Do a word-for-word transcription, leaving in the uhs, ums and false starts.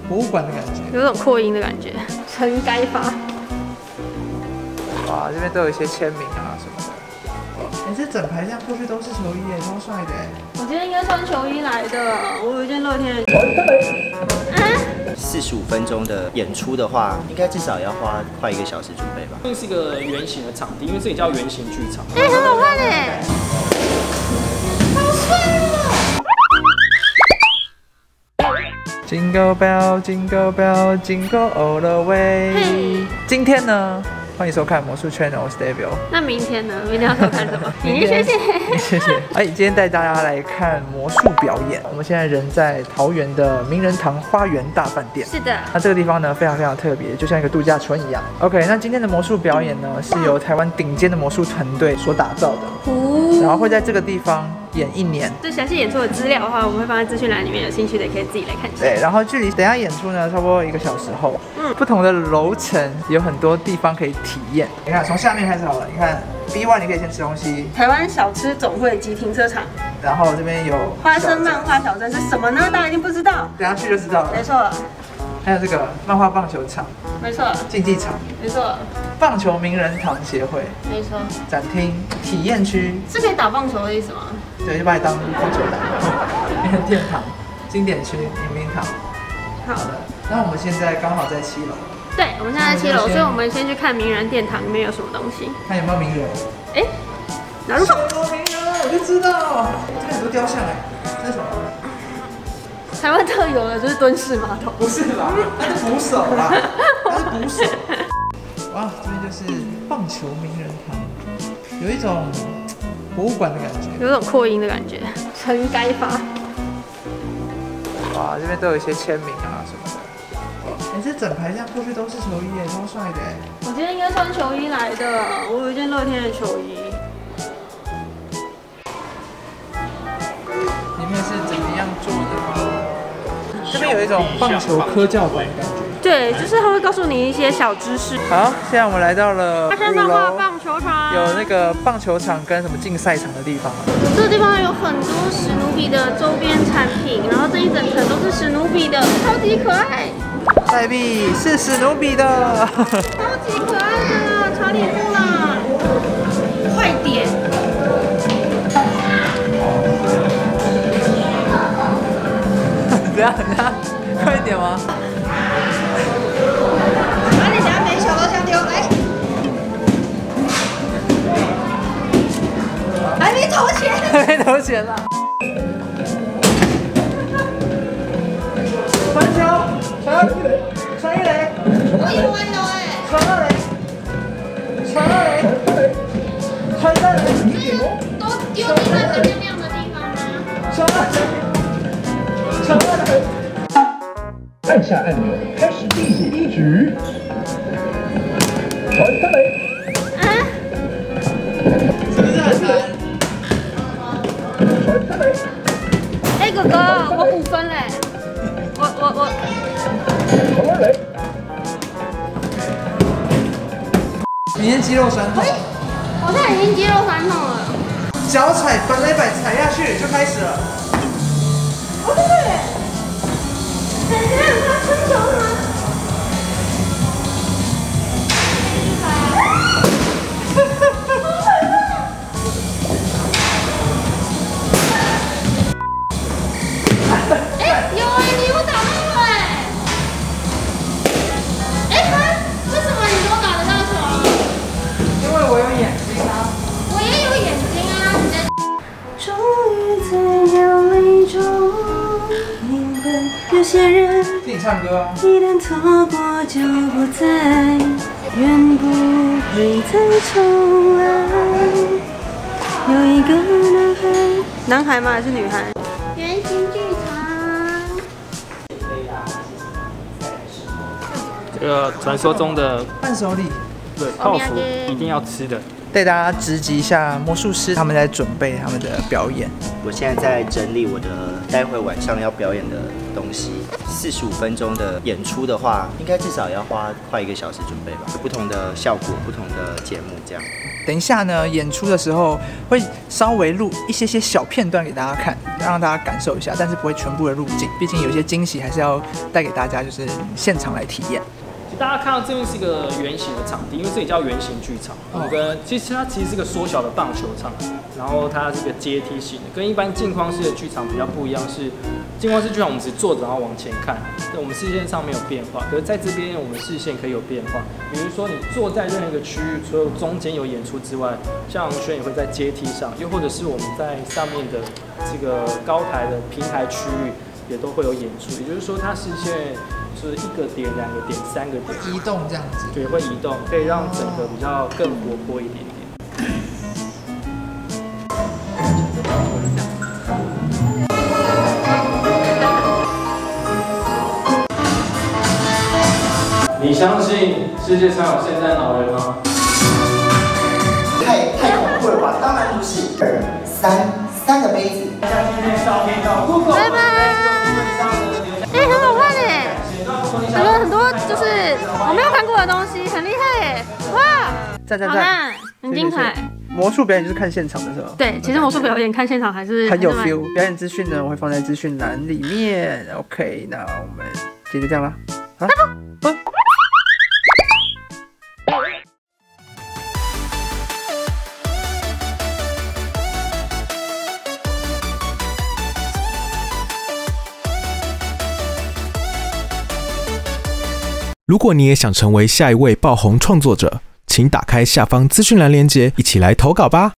博物馆的感觉， 有种扩音的感觉。陈该发。 哇，这边都有一些签名啊什么的。哎，这整排这样过去都是球衣耶，超帅的哎！ 我今天应该穿球衣来的，我有一件乐天的。 四十五分钟的演出的话，应该至少要花快一个小时准备吧。 这是一个圆形的场地，因为这里叫圆形剧场。 哎、欸，很好看哎，好帅哦！ Jingle bell, jingle bell, jingle all the way。 嘿， 今天呢，欢迎收看魔术圈，我是 David。 那明天呢？明天要收看什么？明天谢谢， 谢谢。哎，今天带大家来看魔术表演。我们现在人在桃园的名人堂花园大饭店。 是的。 那这个地方呢，非常非常特别，就像一个度假村一样。OK， 那今天的魔术表演呢，是由台湾顶尖的魔术团队所打造的。 哦。 然后会在这个地方演一年。 最详细演出的资料的话，我们会放在资讯栏里面，有兴趣的也可以自己来看一下。 对，然后距离等一下演出呢，差不多一个小时后。嗯，不同的楼层有很多地方可以体验。你看，从下面开始好了。你看 B 一 你可以先吃东西。 台湾小吃总会及停车场。 然后这边有花生漫画小镇是什么呢？大家一定不知道。 等一下去就知道了。 没错。 还有这个漫画棒球场。 没错。竞技场。没错。 棒球名人堂协会。 没错。展厅体验区。是可以打棒球的意思吗？ 对，就把你当棒球打。名人殿堂、经典区、迎宾堂。好的，那我们现在刚好在七楼。对，我们现在在七楼，所以我们先去看名人殿堂里面有什么东西。看有没有名人？哎，哪有名人？我就知道，这边很多雕像哎，这是什么？台湾特有的就是蹲式马桶。不是啦，那是捕手啦，那是捕手。哇，这边就是棒球名人堂，有一种 博物馆的感觉，有种扩音的感觉。陈该发。哇，这边都有一些签名啊什么的。哎，这整排这样过去都是球衣耶，超帅的哎！我今天应该穿球衣来的，我有一件乐天的球衣。里面是怎么样做的呢？这边有一种棒球科教馆的感觉。 对，就是他会告诉你一些小知识。好，现在我们来到了五楼，棒球场，有那个棒球场跟什么竞赛场的地方。这个地方有很多史努比的周边产品，然后这一整层都是史努比的，超级可爱。代币是史努比的，超级可爱的，查理布朗，快点！怎样？怎样？快一点吗？ 那你等下每球都想丢，来，还没投钱，还没投钱啦！传球，传一垒，传一垒，我也弯球哎，传二垒，传二垒，传三垒，都丢进那个亮亮的地方吗？传二垒，传二垒。 按下按钮，开始第一局。传三垒。啊？是不是很难？传三垒。哎，哥哥，我五分嘞！我我我。传二垒。明天肌肉酸痛。我现在已经肌肉酸痛了。脚踩本垒板踩下去就开始了。哦对。 等一下，他分球了吗？哎，有哎，你有打到了哎！哎，为什么你都打得到球？因为我有眼睛啊。我也有眼睛啊，你的。终于在眼泪中。 有些人自己唱歌啊，一旦错过就不再，愿不会再重来。有一个男孩，男孩吗？还是女孩？圆形剧场。 这个传说中的伴手礼， 对，泡芙一定要吃的。 带大家直击一下魔术师他们在准备他们的表演。 我现在在整理我的待会晚上要表演的东西。四十五分钟的演出的话，应该至少要花快一个小时准备吧。有不同的效果，不同的节目这样。 等一下呢，演出的时候会稍微录一些些小片段给大家看，让大家感受一下，但是不会全部的入镜，毕竟有些惊喜还是要带给大家，就是现场来体验。 大家看到这边是一个圆形的场地，因为这里叫圆形剧场。我们跟其实它其实是个缩小的棒球场，然后它是一个阶梯型的，跟一般镜框式的剧场比较不一样。是镜框式剧场我们只坐着然后往前看，我们视线上没有变化。可是在这边我们视线可以有变化，比如说你坐在任何一个区域，除了中间有演出之外，像轩也会在阶梯上，又或者是我们在上面的这个高台的平台区域也都会有演出。也就是说，它视线是一个点、两个点、三个点移动这样子， 对，会移动，可以让整个比较更活泼一点点。你相信世界上有圣诞老人吗？ 太太恐怖了吧！当然不是。二三三个杯子。大家今天照片到 Google。拜拜。 哎，很好看哎。我觉得很多就是我没有看过的东西，很厉害耶！哇， 赞赞赞，很精彩。 魔术表演就是看现场的时候。 对，其实魔术表演看现场还是很有 feel。表演资讯呢，我会放在资讯栏里面。OK， 那我们今天就这样啦。啊？ 如果你也想成为下一位爆红创作者，请打开下方资讯栏连结，一起来投稿吧。